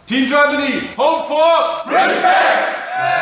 Team Germany, home for respect!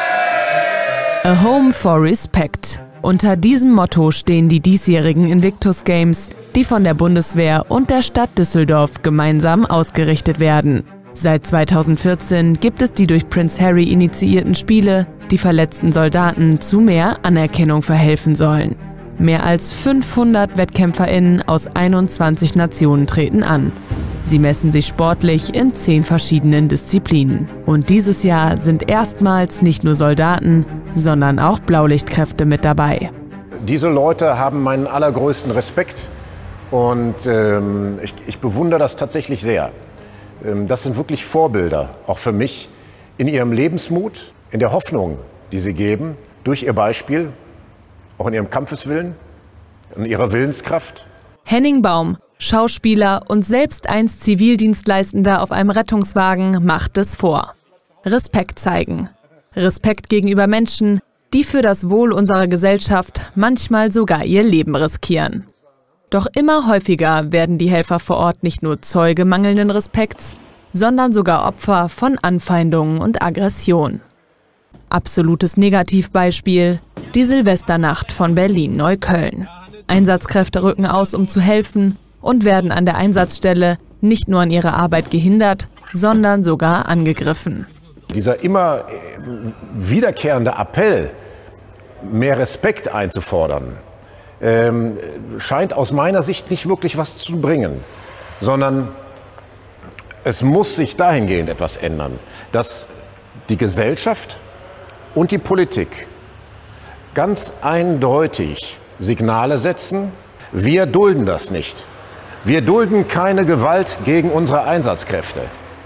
A home for respect. Unter diesem Motto stehen die diesjährigen Invictus Games, die von der Bundeswehr und der Stadt Düsseldorf gemeinsam ausgerichtet werden. Seit 2014 gibt es die durch Prince Harry initiierten Spiele, die verletzten Soldaten zu mehr Anerkennung verhelfen sollen. Mehr als 500 WettkämpferInnen aus 21 Nationen treten an. Sie messen sich sportlich in 10 verschiedenen Disziplinen. Und dieses Jahr sind erstmals nicht nur Soldaten, sondern auch Blaulichtkräfte mit dabei. Diese Leute haben meinen allergrößten Respekt und ich bewundere das tatsächlich sehr. Das sind wirklich Vorbilder, auch für mich, in ihrem Lebensmut, in der Hoffnung, die sie geben, durch ihr Beispiel, auch in ihrem Kampfeswillen, in ihrer Willenskraft. Henning Baum, Schauspieler und selbst einst Zivildienstleistender auf einem Rettungswagen, macht es vor. Respekt zeigen. Respekt gegenüber Menschen, die für das Wohl unserer Gesellschaft manchmal sogar ihr Leben riskieren. Doch immer häufiger werden die Helfer vor Ort nicht nur Zeuge mangelnden Respekts, sondern sogar Opfer von Anfeindungen und Aggression. Absolutes Negativbeispiel: die Silvesternacht von Berlin-Neukölln. Einsatzkräfte rücken aus, um zu helfen, und werden an der Einsatzstelle nicht nur an ihrer Arbeit gehindert, sondern sogar angegriffen. Dieser immer wiederkehrende Appell, mehr Respekt einzufordern, scheint aus meiner Sicht nicht wirklich was zu bringen, sondern es muss sich dahingehend etwas ändern, dass die Gesellschaft und die Politik ganz eindeutig Signale setzen: Wir dulden das nicht. Wir dulden keine Gewalt gegen unsere Einsatzkräfte.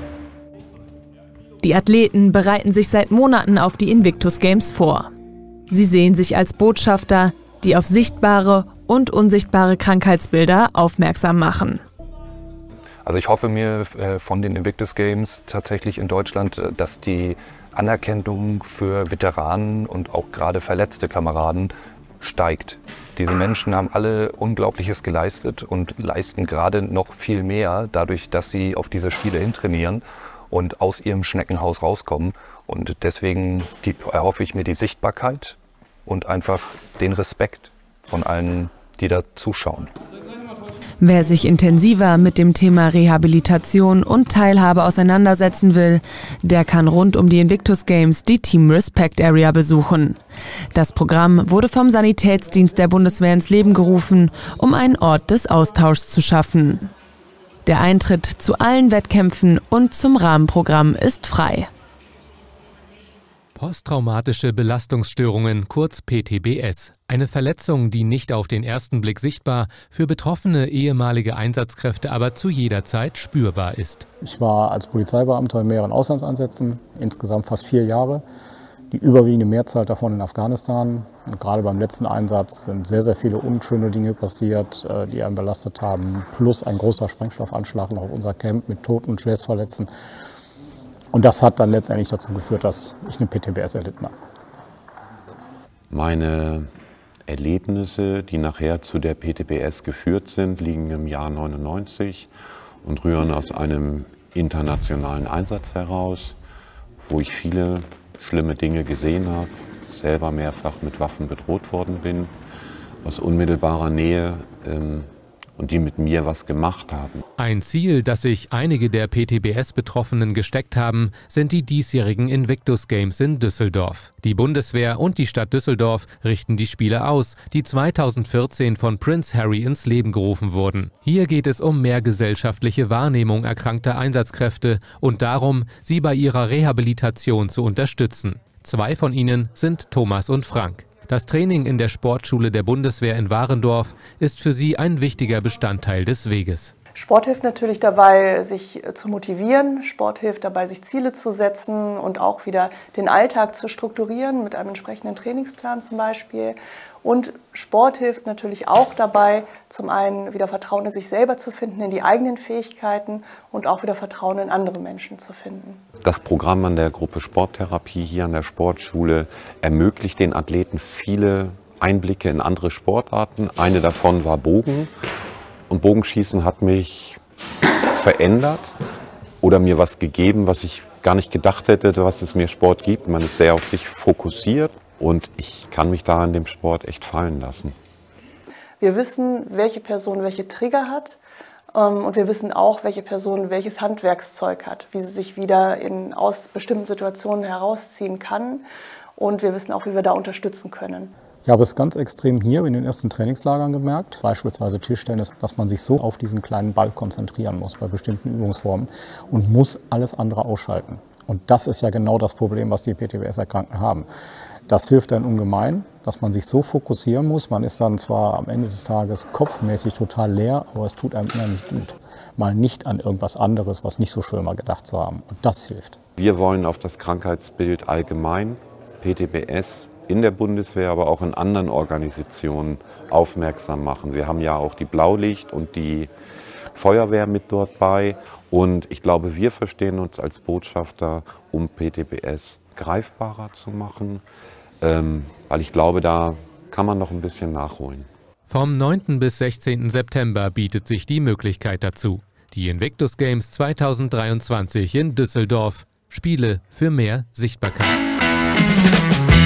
Die Athleten bereiten sich seit Monaten auf die Invictus Games vor. Sie sehen sich als Botschafter, die auf sichtbare und unsichtbare Krankheitsbilder aufmerksam machen. Also ich hoffe mir von den Invictus Games tatsächlich in Deutschland, dass die Anerkennung für Veteranen und auch gerade verletzte Kameraden steigt. Diese Menschen haben alle Unglaubliches geleistet und leisten gerade noch viel mehr, dadurch, dass sie auf diese Spiele hintrainieren und aus ihrem Schneckenhaus rauskommen. Und deswegen erhoffe ich mir die Sichtbarkeit und einfach den Respekt von allen, die da zuschauen. Wer sich intensiver mit dem Thema Rehabilitation und Teilhabe auseinandersetzen will, der kann rund um die Invictus Games die Team Respect Area besuchen. Das Programm wurde vom Sanitätsdienst der Bundeswehr ins Leben gerufen, um einen Ort des Austauschs zu schaffen. Der Eintritt zu allen Wettkämpfen und zum Rahmenprogramm ist frei. Posttraumatische Belastungsstörungen, kurz PTBS. Eine Verletzung, die nicht auf den ersten Blick sichtbar, für betroffene ehemalige Einsatzkräfte aber zu jeder Zeit spürbar ist. Ich war als Polizeibeamter in mehreren Auslandseinsätzen, insgesamt fast 4 Jahre. Die überwiegende Mehrzahl davon in Afghanistan. Und gerade beim letzten Einsatz sind sehr, sehr viele unschöne Dinge passiert, die einen belastet haben. Plus ein großer Sprengstoffanschlag noch auf unser Camp mit Toten und Schwerstverletzten. Und das hat dann letztendlich dazu geführt, dass ich eine PTBS erlitten habe. Meine Erlebnisse, die nachher zu der PTBS geführt sind, liegen im Jahr 99 und rühren aus einem internationalen Einsatz heraus, wo ich viele schlimme Dinge gesehen habe, selber mehrfach mit Waffen bedroht worden bin, aus unmittelbarer Nähe und die mit mir was gemacht haben. Ein Ziel, das sich einige der PTBS-Betroffenen gesteckt haben, sind die diesjährigen Invictus Games in Düsseldorf. Die Bundeswehr und die Stadt Düsseldorf richten die Spiele aus, die 2014 von Prince Harry ins Leben gerufen wurden. Hier geht es um mehr gesellschaftliche Wahrnehmung erkrankter Einsatzkräfte und darum, sie bei ihrer Rehabilitation zu unterstützen. 2 von ihnen sind Thomas und Frank. Das Training in der Sportschule der Bundeswehr in Warendorf ist für sie ein wichtiger Bestandteil des Weges. Sport hilft natürlich dabei, sich zu motivieren. Sport hilft dabei, sich Ziele zu setzen und auch wieder den Alltag zu strukturieren mit einem entsprechenden Trainingsplan zum Beispiel. Und Sport hilft natürlich auch dabei, zum einen wieder Vertrauen in sich selber zu finden, in die eigenen Fähigkeiten und auch wieder Vertrauen in andere Menschen zu finden. Das Programm an der Gruppe Sporttherapie hier an der Sportschule ermöglicht den Athleten viele Einblicke in andere Sportarten. Eine davon war Bogen. Und Bogenschießen hat mich verändert oder mir was gegeben, was ich gar nicht gedacht hätte, was es mir Sport gibt. Man ist sehr auf sich fokussiert und ich kann mich da in dem Sport echt fallen lassen. Wir wissen, welche Person welche Trigger hat und wir wissen auch, welche Person welches Handwerkszeug hat, wie sie sich wieder aus bestimmten Situationen herausziehen kann und wir wissen auch, wie wir da unterstützen können. Ich habe es ganz extrem hier in den ersten Trainingslagern gemerkt, beispielsweise Tischtennis, dass man sich so auf diesen kleinen Ball konzentrieren muss bei bestimmten Übungsformen und muss alles andere ausschalten. Und das ist ja genau das Problem, was die PTBS-Erkrankten haben. Das hilft dann ungemein, dass man sich so fokussieren muss. Man ist dann zwar am Ende des Tages kopfmäßig total leer, aber es tut einem unheimlich gut, mal nicht an irgendwas anderes, was nicht so schön mal gedacht zu haben. Und das hilft. Wir wollen auf das Krankheitsbild allgemein, PTBS, in der Bundeswehr, aber auch in anderen Organisationen aufmerksam machen. Wir haben ja auch die Blaulicht und die Feuerwehr mit dort bei. Und ich glaube, wir verstehen uns als Botschafter, um PTBS greifbarer zu machen, weil ich glaube, da kann man noch ein bisschen nachholen. Vom 9. bis 16. September bietet sich die Möglichkeit dazu. Die Invictus Games 2023 in Düsseldorf. Spiele für mehr Sichtbarkeit.